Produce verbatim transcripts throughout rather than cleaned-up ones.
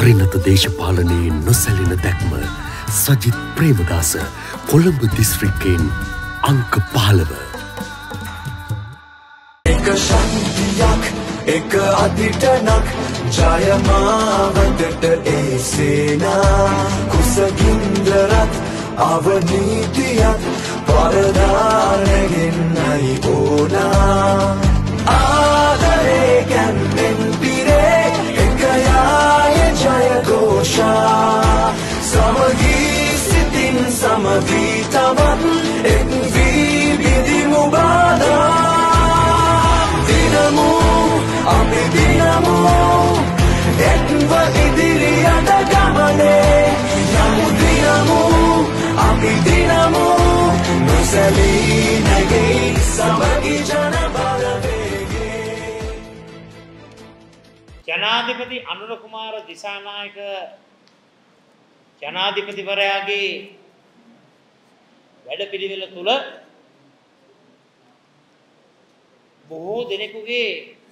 පරිණත දේශපාලනයේ නොසැලෙන දැක්ම සජිත් ප්‍රේමදාස කොළඹ දිස්ත්‍රික්කයෙන් අංක පහළව. එක ශක්තියක් එක අදිටනක් ජයමාවතට ඒ සේනා කුසගින්දරත් අවනීතියක් පරදානගෙන්නයි ඕනා ආදරේ ගැන්වෙන් පිරේ එක යාය ජයഘോഷා සමගී සිතින් සමගී තවත් එක් වී බිඳිමු බාධා දිනමු අපි දිනමු එක්ව ඉදිරියට ගමනේ යමු දිනමු අපි දිනමු නොසැලී නැගෙයි සමගි ජන බලවේගේ. ජනාධිපති අනුර කුමාර දිසානායක ජනාධිපතිවරයාගේ වැඩපිළිවෙල තුල බොහෝ දෙනෙකුගේ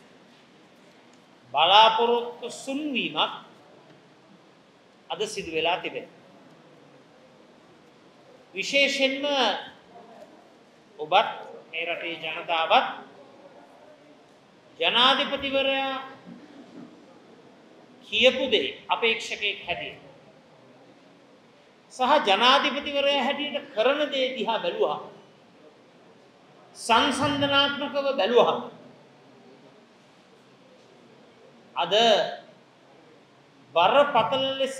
බලාපොරොත්තු සුන්වීමක් අද සිදු වෙලා තිබෙනවා. විශේෂයෙන්ම ඔබත් මේ රටේ ජනතාවත් ජනාධිපතිවරයා කියපු දේ අපේක්ෂකෙක් හැටියට සහ ජනාධිපතිවරයා හැටියට කරන දේ දිහා බැලුවා සංසන්දනාත්මකව බැලුවා අද බරපතල ලෙස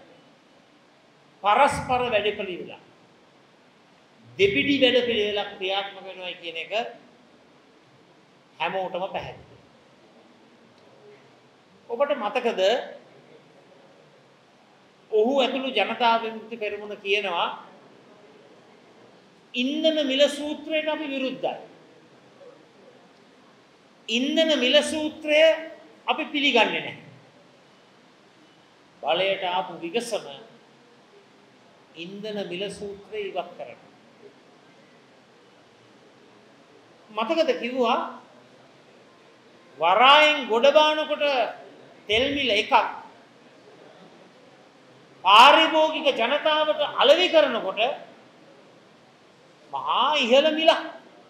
පරස්පර වැඩපිළිවෙල දෙපිඩි වැඩපිළිවෙලක් ක්‍රියාත්මක වෙනවා කියන එක හැමෝටම පැහැදිලි. ඔබට මතකද ඔහු ඇතුළු ජනතා විමුක්ති පෙරමුණ කියනවා ඉන්ධන මිල සූත්‍රයට අපි විරුද්ධයි. ඉන්ධන මිල සූත්‍රය අපි පිළිගන්නේ නැහැ. බලයට ආපු විගසම ඉන්ධන මිල සූත්‍රය ඉවත් කරනවා. මතකද කිව්වා වරායෙන් ගොඩ බානකොට තෙල් මිල එකක් පාරිභෝගික ජනතාවට අලෙවි කරනකොට මහා ඉහළ මිලක්.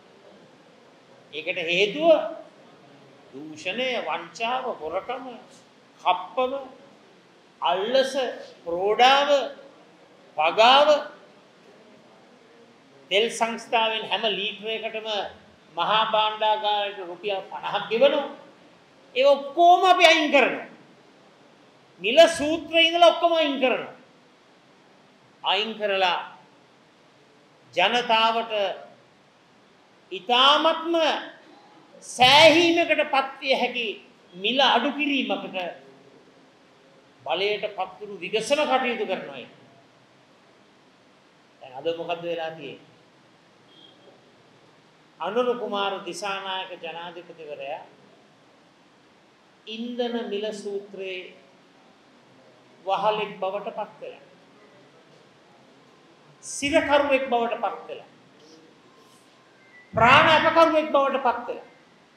ඒකට හේතුව දූෂණය, වංචාව, හොරකම, කප්පම, අල්ලස, ප්‍රෝඩාව, පගාව. තෙල් සංස්ථාවෙන් හැම ලීටරයකටම මහා භාණ්ඩාගාරයට රුපියල් පනහක් ගෙවනවා. ඒ ඔක්කොම අපි අයින් කරනවා. මිල සූත්‍රයේ ඉඳලා ඔක්කොම අයින් කරනවා. අයින් කරලා ජනතාවට ඊ타ත්ම සෑහීමකට පත්විය හැකි මිල අඩු කිරීමකට බලයට පත්තුරු විගසන කටයුතු කරනවා. දැන් අද මොකද්ද වෙලා තියෙන්නේ? අනුර කුමාර දිසානායක ජනාධිපතිවරයා ඉන්ධන මිල සූත්‍රයේ වහලෙක් බවට පත් වෙලා සිරකරුවෙක් බවට පත් වෙලා ප්‍රාණ ඇපකරුවෙක් බවට පත් වෙලා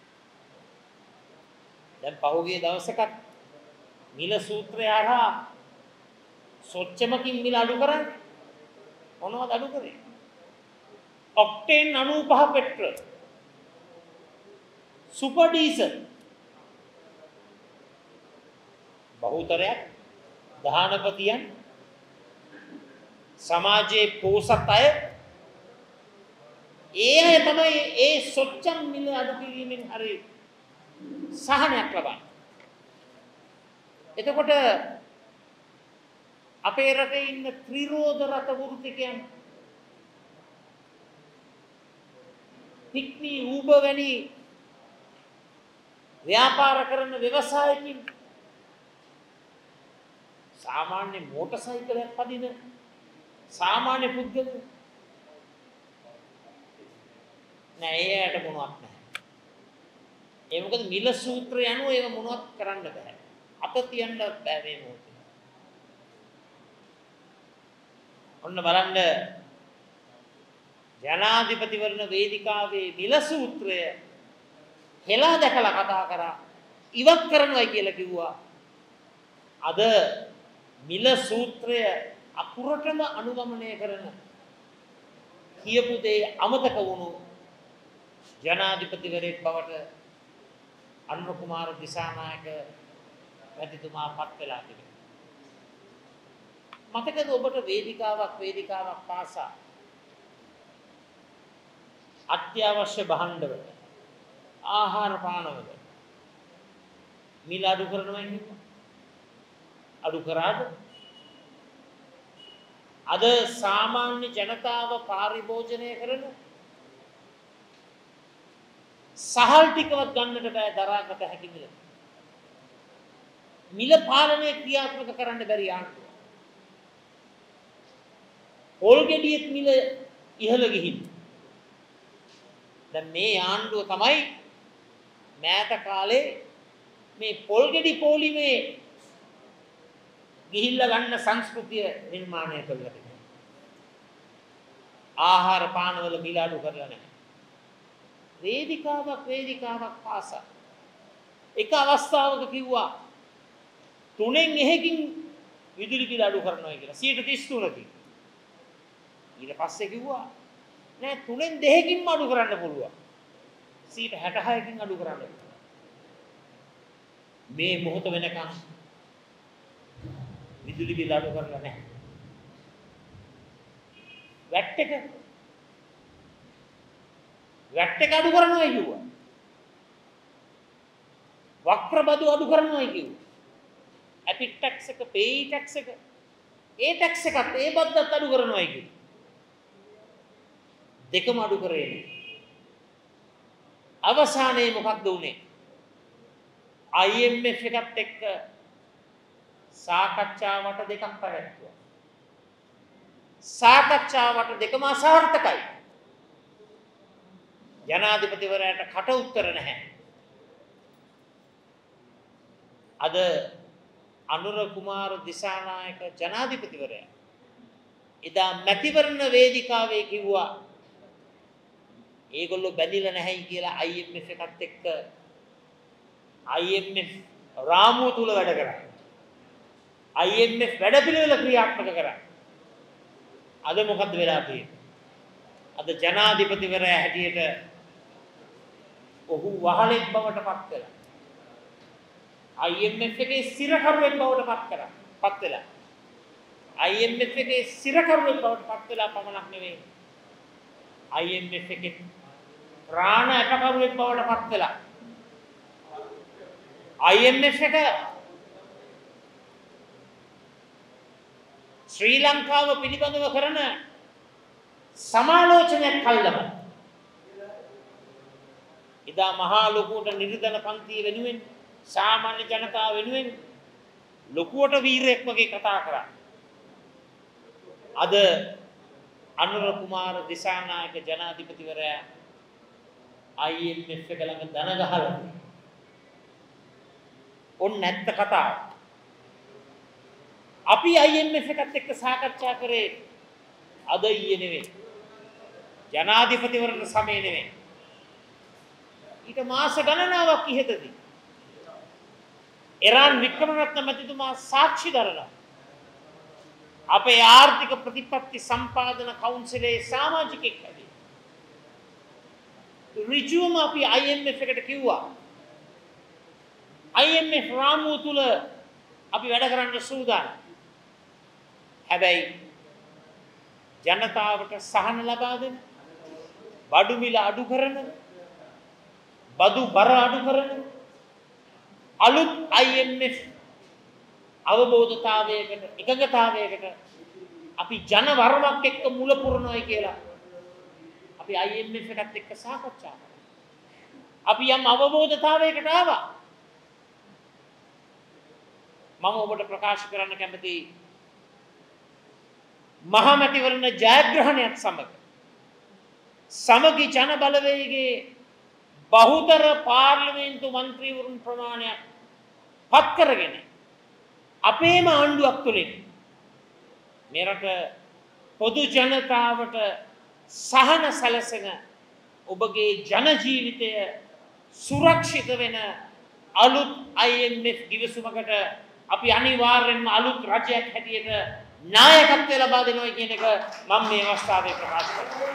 දැන් පහුගිය දවසක මිල සූත්‍රය හරහා සොච්චමකින් මිල අඩු කරන්නේ මොනවද අඩු කරේ? ඔක්ටේන් නව්පහ පෙට්‍රල්, සුපර් ඩීසල්, බහුතරයක් ධනපතියන් සමාජයේ පෝසත් අය ඒ අය තමයි ඒ සොච්චම් මිල අඩු කිරීමෙන් හරි සහනයක් ලබන්නේ. එතකොට අපේ රටේ ඉන්න ත්‍රිරෝද රත වෘත්තිකයන් පික්නි ඌබර් වැනි ව්‍යාපාර කරන ව්‍යවසායකින් සාමාන්‍ය මෝටර් සයිකලයක් පදින සාමාන්‍ය පුද්ගලයෙක් නෑ ඒකට මොනවත් නැහැ. ඒ මොකද මිල සූත්‍රය අනුව ඒව මොනවත් කරන්න බෑ. අත තියන්න බෑ මේ මොහොතේ. ඔන්න බලන්න ජනාධිපතිවරණ වේදිකාවේ මිල සූත්‍රය හෙලා දැකලා කතා කරා ඉවත් කරනවායි කියලා කිව්වා. අද මිල සූත්‍රය අකුරටම අනුගමනය කරන කියපු දේ අමතක වුණු ජනාධිපතිවරයෙක් බවට අනුර කුමාර දිසානායක මැතිතුමා පත් වෙලා තිබෙනවා. මතකද ඔබට වේදිකාවක් වේදිකාවක් පාසා අත්‍යවශ්‍ය භාණ්ඩවල ආහාර පානවල මිල අඩු කරනවා කියන්නේ අඩු කරාද? අද සාමාන්‍ය ජනතාව පාරිභෝජනය කරන සහල් ටිකවත් ගන්නට බෑ දරාගත හැකි මිල. මිල පාලනය ක්‍රියාත්මක කරන්න බැරි ආණ්ඩුව. පොල් ගෙඩියෙත් මිල ඉහළ ගිහින්. දැන් මේ ආණ්ඩුව තමයි මෑත කාලේ මේ පොල් ගෙඩි පොලිමේ ගිහිල්ලා ගන්න සංස්කෘතිය නිර්මාණය කළා තිබෙනවා. ආහාර පානවල මිල අඩු කරලා නැහැ. වේදිකාවක් වේදිකාවක් පාසා එක අවස්ථාවක කිව්වා තුනෙන් එහෙකින් විදුලි බිල අඩු කරනවා කියලා සියයට තිස් තුනකින්. ඊට පස්සේ කිව්වා නෑ තුනෙන් දෙකකින්ම අඩු කරන්න පුළුවන්. සියයට හැට හයකින් අඩු කරන්න. මේ මොහොත වෙනකන් විදුලි බිල අඩු කරලා නැහැ. වැට් එක වැට් එක අඩු කරනවා කිව්වා. වක්‍ර බදු අඩු කරනවා කිව්වා. ඇපික් ටැක්ස් එක, පේයි ටැක්ස් එක, ඒ ටැක්ස් එකත් ඒ බද්දත් අඩු කරනවා කිව්වා. දෙකම අඩු කරේ නේ. අවසානයේ මොකක්ද උනේ? I M F එකත් එක්ක සාකච්ඡාවට දෙකක් පැවැත්වුවා. සාකච්ඡාවට දෙකම අසාර්ථකයි. ජනාධිපතිවරයාට කට උත්තර නැහැ. අද අනුර කුමාර දිසානායක ජනාධිපතිවරයා එදා මැතිවරණ වේදිකාවේ කිව්වා ඒගොල්ලෝ බැඳිලා නැහැයි කියලා I M F එකත් එක්ක I M F රාමුව තුල වැඩ කරා. I M F වැඩපිළිවෙල ක්‍රියාත්මක කරා. අද මොකද්ද වෙලා තියෙන්නේ? අද ජනාධිපතිවරයා හැටියට ඔහු වහලෙක් බවට පත් කළා. I M F එකේ සිරකරුවෙක් බවට පත් කරා. පත් වෙලා. I M F එකේ සිරකරුවෙක් බවට පත් වෙලා පමණක් නෙවෙයි. I M F එකේ ප්‍රාණ ඇපකරුවෙක් බවට පත් වෙලා. I M F එක ශ්‍රී ලංකාව පිළිබඳව කරන සමාලෝචනයක් කල්ලම ඉදා මහා ලොකුවට නිර්ධන පන්තිය වෙනුවෙන් සාමාන්‍ය ජනතාව වෙනුවෙන් ලොකුවට වීරයෙක් වගේ කතා කරා. අද අනුර කුමාර දිසානායක ජනාධිපතිවරයා I M F එක ළඟ දන ගහලා ඔන්න නැත්ත කතාව. අපි I M F එකත් එක්ක සාකච්ඡා කරේ අද ඊයේ නෙවෙයි. ජනාධිපතිවරණ සමය නෙවෙයි. ඊට මාස ගණනාවක් ඉහතදී. එරාන් වික්‍රමරත්න මැතිතුමා සාක්ෂි දරනවා. අපේ ආර්ථික ප්‍රතිපත්ති සම්පාදන කවුන්සිලේ සමාජිකෙක් ඇති. ඍජුවම අපි I M F එකට කිව්වා. I M F රාමුව තුල අපි වැඩ කරන්න සූදානම්. හැබැයි ජනතාවට සහන ලබා දෙන බඩු මිල අඩු කරන බදු බර අඩු කරන අලුත් I M F අවබෝධතාවයකට එකඟතාවයකට අපි ජන වර්මක් එක්ක මුල පුරනවායි කියලා අපි I M F එකත් එක්ක සාකච්ඡා කරා. අපි යම් අවබෝධතාවයකට ආවා. මම ඔබට ප්‍රකාශ කරන්න කැමතියි මහමැතිවරණ ජයග්‍රහණයත් සමග සමගි ජන බලවේගයේ බහුතර පාර්ලිමේන්තු මන්ත්‍රීවරුන් ප්‍රමාණයක් පත් කරගෙන අපේම ආණ්ඩුවක් තුළින් මේ රට පොදු ජනතාවට සහන සැලසෙන ඔබගේ ජන ජීවිතය සුරක්ෂිත වෙන අලුත් I M F ගිවිසුමකට අපි අනිවාර්යෙන්ම අලුත් රජයක් හැටියට නායකත්වය ලබා දෙනවා කියන එක මම මේ අවස්ථාවේ ප්‍රකාශ කරනවා.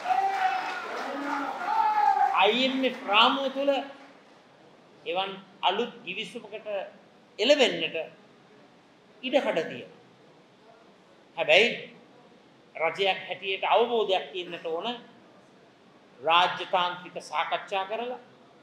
I M F රාමුව තුළ එවන් අලුත් ගිවිසුමකට එළවෙන්නට ඉඩකඩ තියෙනවා. හැබැයි රජයක් හැටියට අවබෝධයක් තියෙන්නට ඕන රාජ්‍යතාන්ත්‍රික සාකච්ඡා කරලා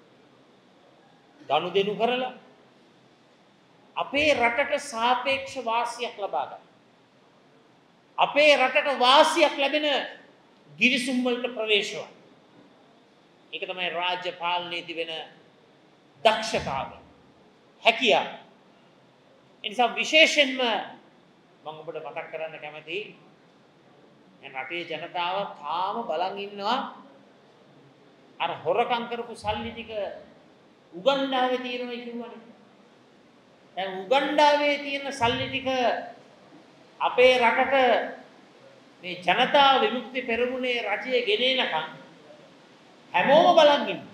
ගනුදෙනු කරලා අපේ රටට සාපේක්ෂ වාසියක් ලබා ගන්න. අපේ රටට වාසියක් ලැබෙන ගිවිසුම් වලට ප්‍රවේශ වන්න. ඒක තමයි රාජ්‍ය පාලනයේ තිබෙන දක්ෂතාවය. හැකියාව. ඒ නිසා විශේෂයෙන්ම මම ඔබට මතක් කරන්න කැමතියි දැන් රටේ ජනතාව තාම බලන් ඉන්නවා අර හොරකම් කරපු සල්ලි ටික උගන්ඩාවේ තියෙනවා කියුවනේ. දැන් උගන්ඩාවේ තියෙන සල්ලි ටික අපේ රටට මේ ජනතා විමුක්ති පෙරමුණේ රජයේ ගෙනෙනකම් හැමෝම බලන් ඉන්නවා.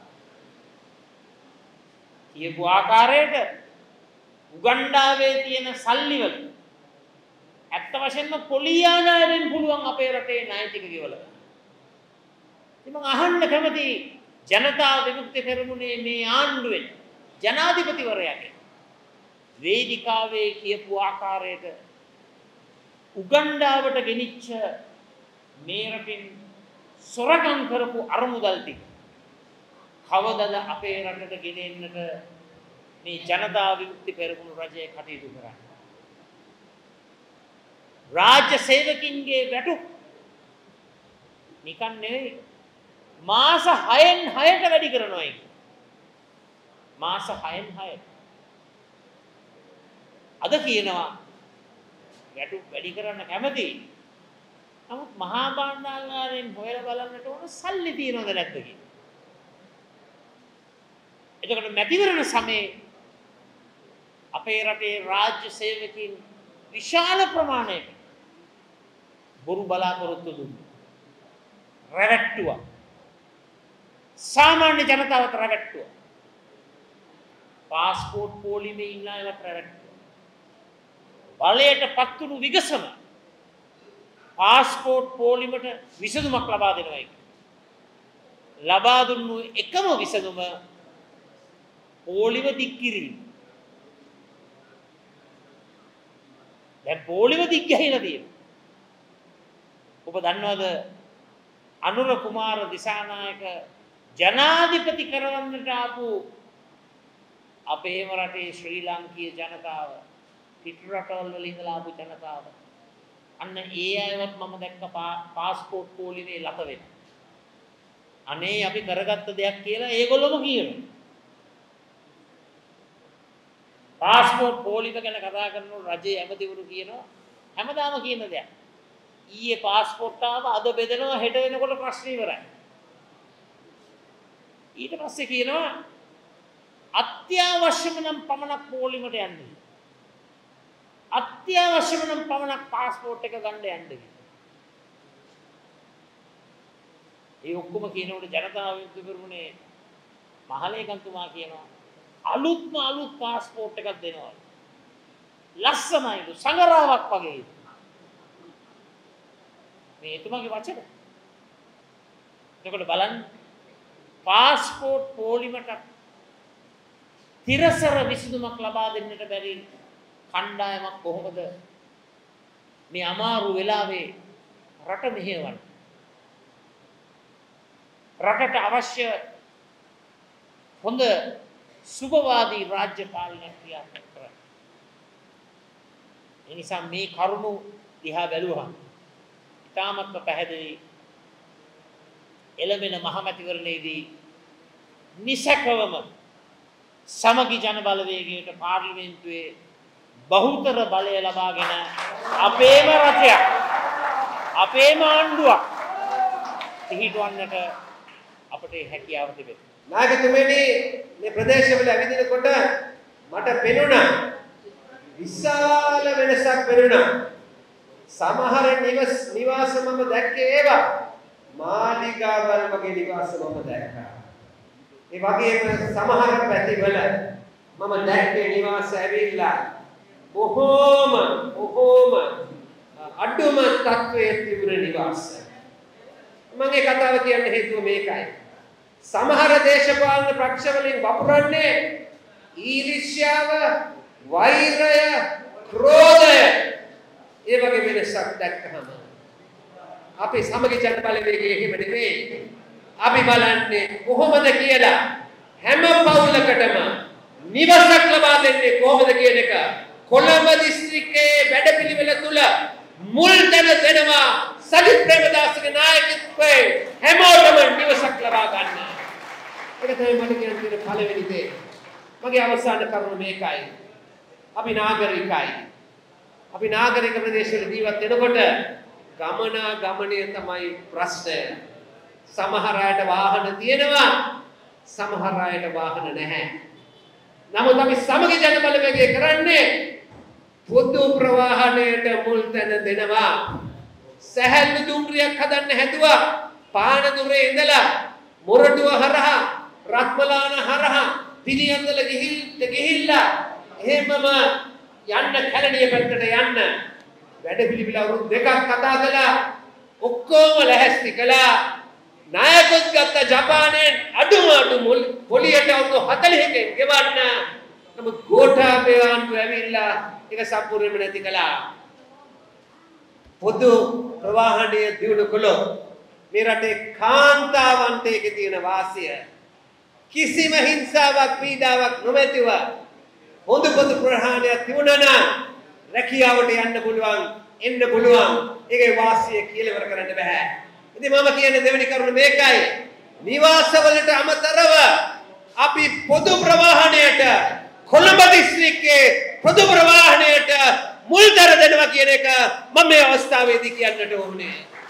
කියපු ආකාරයට උගන්ඩාවේ තියෙන සල්ලි වල ඇත්ත වශයෙන්ම පොලියානාවෙන් පුළුවන් අපේ රටේ ණය ටික ගෙවලා ගන්න. ඉතින් මම අහන්න කැමතියි ජනතා විමුක්ති පෙරමුණේ මේ ආණ්ඩුවෙන් ජනාධිපතිවරයාගේ වේදිකාවේ කියපු ආකාරයට උගන්ඩාවට ගෙනිච්ච මේ රටින් සොරකම් කරපු අරමුදල් ටික කවදද අපේ රටට ගෙනෙන්නට මේ ජනතා විමුක්ති පෙරමුණු රජය කටයුතු කරන්නේ. රාජ්‍ය සේවකින්ගේ වැටුප් නිකන් නෙවෙයි මාස හයෙන් හයට වැඩි කරනවා ඒක. මාස හයෙන් හයට. අද කියනවා වැටුප් වැඩි කරන්න කැමති. නමුත් මහා භාණ්ඩාගාරයෙන් හොයලා බලන්නට ඕන සල්ලි තියනවද නැද්ද කියලා. එතකොට මැතිවරණ සමයේ අපේ රටේ රාජ්‍ය සේවකින් විශාල ප්‍රමාණයක බොරු බලාපොරොත්තු දුන්නා. රැවට්ටුවා. සාමාන්‍ය ජනතාවට රැවට්ටුවා. පාස්පෝර්ට් පොලිමේ ඉන්න අයවත් රැවට්ටුවා. බලයට පත්තුණු විගසම පාස්පෝර්ට් පොලිමට විසඳුමක් ලබා දෙනවා එක. ලබා දුන්නු එකම විසඳුම පොලිම දික් කිරීම. දැන් පොලිම දික් ගහලා තියෙනවා. ඔබ දන්නවද අනුර කුමාර දිසානායක ජනාධිපති කරවන්නට ආපු අපේම රටේ ශ්‍රී ලාංකීය ජනතාව පිටු රටවල් වල ඉඳලා ආපු ජනතාව අන්න ඒ අයවත් මම දැක්ක පාස්පෝර්ට් පොලිමේ ලත වෙන. අනේ අපි කරගත්ත දෙයක් කියලා ඒගොල්ලොම කියනවා. පාස්පෝර්ට් පොලිම ගැන කතා කරනකොට රජයේ ඇමතිවරු කියනවා හැමදාම කියන දෙයක්. ඊයේ පාස්පෝර්ට් ආව අද බෙදනවා හෙට වෙනකොට ප්‍රශ්න ඉවරයි. ඊට පස්සේ කියනවා අත්‍යවශ්‍යම නම් පමණක් පොලිමට යන්න. අත්‍යවශ්‍යම නම් පමණක් පාස්පෝර්ට් එක ගන්න යන්න කියලා. ඒ ඔක්කොම කියනකොට ජනතා විමුක්ති පෙරමුණේ මහලේකම්තුමා කියනවා අලුත්ම අලුත් පාස්පෝර්ට් එකක් දෙනවා. ලස්සනයිලු සංගරාවක් වගේ. මේ එතුමාගේ වචන. එතකොට බලන්න පාස්පෝර්ට් පොලිමට තිරසර විසඳුමක් ලබා දෙන්නට බැරි කණ්ඩායමක් කොහොමද මේ අමාරු වෙලාවේ රට මෙහෙවන්නේ? රටට අවශ්‍ය හොඳ සුභවාදී රාජ්‍ය පාලනයක් ක්‍රියාත්මක කරන්න. ඒ නිසා මේ කරුණු දිහා බැලුවහම ඉතාමත්ම පැහැදිලි එළඹෙන මහමැතිවරණයේදී නිසකවම සමගි ජන බලවේගයට පාර්ලිමේන්තුවේ බහුතර බලය ලබාගෙන අපේම රටයක් අපේම ආණ්ඩුවක් පිහිටවන්නට අපට හැකියාව තිබෙනවා. නායකතුමනි මේ ප්‍රදේශවල ඇවිදිනකොට මට පෙනුණා විශාල වෙනසක් පෙනුණා. සමහර නිවස් නිවාස මම දැක්කේ ඒවා මාලිගාවල් වගේ නිවාස මම දැක්කා. ඒ වගේම සමහර පැතිවල මම දැක්කේ නිවාස ඇවිල්ලා බොහෝම බොහෝම අඩුම තත්වයේ තිබුණ නිවාස. මම මේ කතාව කියන්න හේතුව මේකයි. සමහර දේශපාලන පක්ෂ වලින් වපුරන්නේ ඊර්ෂ්‍යාව, වෛරය, ක්‍රෝධය. ඒ වගේ වෙනසක් දැක්කහම අපි සමගි ජනබලවේගයේ එහෙම නෙවෙයි. අපි බලන්නේ කොහොමද කියලා හැම පවුලකටම නිවසක් ලබා දෙන්නේ කොහොමද කියන එක කොළඹ දිස්ත්‍රික්කයේ වැඩපිළිවෙල තුල මුල් තැන දෙනවා සජිත් ප්‍රේමදාසගේ නායකත්වයේ හැමෝටම නිවසක් ලබා ගන්න. ඒක තමයි මට කියන්න තියෙන පළවෙනි දේ. මගේ අවසාන කරුණ මේකයි. අපි නාගරිකයි. අපි නාගරික ප්‍රදේශවල ජීවත් වෙනකොට ගමනා ගමනය තමයි ප්‍රශ්නය. සමහර අයට වාහන තියෙනවා, සමහර අයට වාහන නැහැ. නමුත් අපි සමගි ජනබලවේගය කරන්නේ පොදු ප්‍රවාහනයට මුල් තැන දෙනවා. සැහැල්ලු දුම්රියක් හදන්න හැදුවා. පානදුරේ ඉඳලා මොරටුව හරහා, රත්මලාන හරහා, පිළියන්දල ගිහිල්ලා එහෙමම යන්න කැලණිය පැත්තට යන්න වැඩ පිළිවිල අවුරුදු දෙකක් කතා කළා. ඔක්කොම ලැහැස්ති කළා. නායකත් ගත්ත ජපානයෙන් අඩුම අඩු පොලියට අවුරුදු හතළිහකින් ගෙවන්න. නමුත් ගෝඨාභය ආණ්ඩුව ඇවිල්ලා ඒක සම්පූර්ණයෙන්ම නැති කළා. පොදු ප්‍රවාහනය දියුණු කළොත් මේ රටේ කාන්තාවන්ට ඒකේ තියෙන වාසිය කිසිම හිංසාවක් පීඩාවක් නොමැතිව හොඳ පොදු ප්‍රවාහනයක් තිබුණා නම් රැකියාවට යන්න පුළුවන්, එන්න පුළුවන්. ඒකේ වාසිය කියලා ඉවර කරන්න බෑ. ඉතින් මම කියන්නේ දෙවෙනි කරුණ මේකයි. නිවාසවලට අමතරව අපි පොදු ප්‍රවාහනයට කොළඹ දිස්ත්‍රික්කයේ පොදු ප්‍රවාහනයට මුල්තර දෙනවා කියන එක මම මේ අවස්ථාවේදී කියන්නට ඕනේ.